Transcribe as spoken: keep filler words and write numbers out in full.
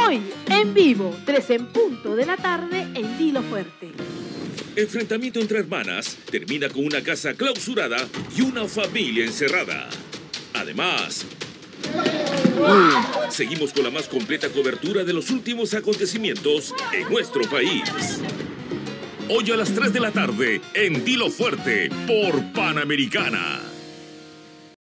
Hoy, en vivo, tres en punto de la tarde en Dilo Fuerte. Enfrentamiento entre hermanas termina con una casa clausurada y una familia encerrada. Además, seguimos con la más completa cobertura de los últimos acontecimientos en nuestro país. Hoy a las tres de la tarde en Dilo Fuerte por Panamericana.